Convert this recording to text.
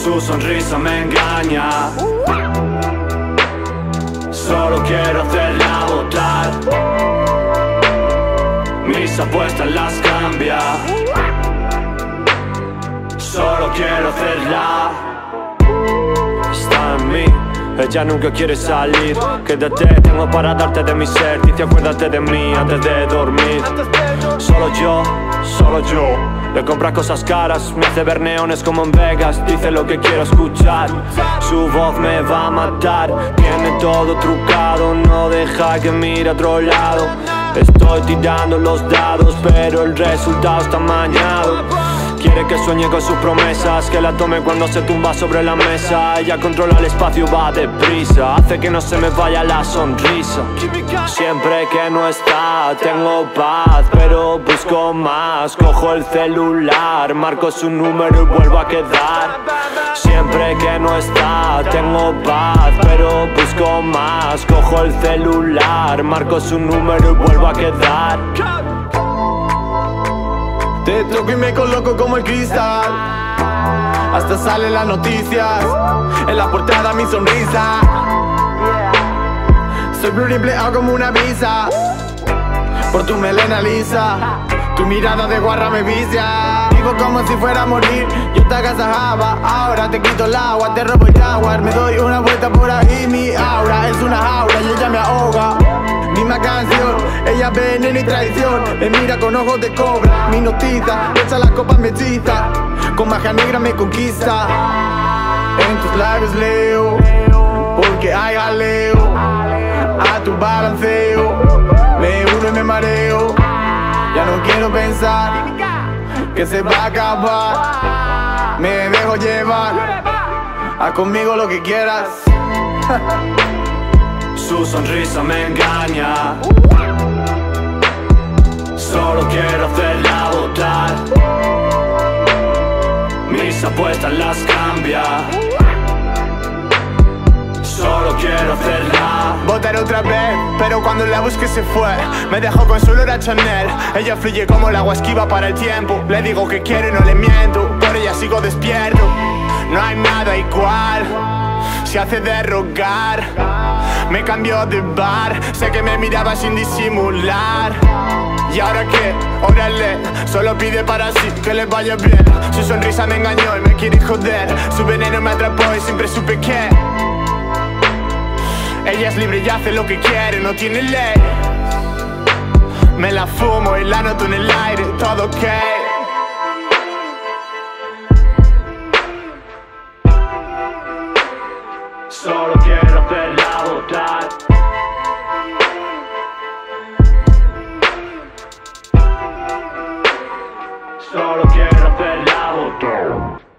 Su sonrisa me engaña. Solo quiero hacerla votar. Mis apuestas las cambia. Solo quiero hacerla. Está en mí. Ella nunca quiere salir. Quédate, tengo para darte de mi ser. Dice acuérdate de mí antes de dormir. Solo yo. Le compra cosas caras, me hace ver neones como en Vegas. Dice lo que quiero escuchar. Su voz me va a matar. Tiene todo trucado, no deja que mire a otro lado. Estoy tirando los dados, pero el resultado está amañado. Quiere que sueñe con sus promesas, que la tome cuando se tumba sobre la mesa. Ella controla el espacio, va deprisa, hace que no se me vaya la sonrisa. Siempre que no está, tengo paz, pero busco más. Cojo el celular, marco su número y vuelvo a quedar. Siempre que no está, tengo paz, pero busco más. Cojo el celular, marco su número y vuelvo a quedar. Te toco y me coloco como el cristal. Hasta salen las noticias. En la portada mi sonrisa. Soy pluriempleado como una visa. Por tu melena lisa. Tu mirada de guarra me vicia. Vivo como si fuera a morir. Yo te agasajaba, ahora te quito el agua. Te robo el jaguar, me doy una vuelta por ahí. Mi aura es una jaula y ella me ahoga. Misma canción, ella veneno y traición. Me mira con ojos de cobra, mi notita, echa las copas me hechiza. Con magia negra me conquista. En tus labios leo, porque hay jaleo. A tu balanceo, me uno y me mareo. Ya no quiero pensar que se va a acabar. Me dejo llevar, haz conmigo lo que quieras. Su sonrisa me engaña. Solo quiero hacerla votar. Mis apuestas las cambia. Solo quiero hacerla. Votar otra vez, pero cuando la busqué se fue. Me dejó con su olor a Chanel. Ella fluye como el agua esquiva para el tiempo. Le digo que quiero y no le miento. Por ella sigo despierto. No hay nada igual. Se hace de rogar. Me cambió de bar. Sé que me miraba sin disimular. ¿Y ahora qué? Órale, solo pide para sí que le vaya bien. Su sonrisa me engañó y me quiere joder. Su veneno me atrapó y siempre supe que ella es libre y hace lo que quiere, no tiene ley. Me la fumo y la noto en el aire, todo ok. Solo quiero hacerla votar. Solo quiero hacerla votar.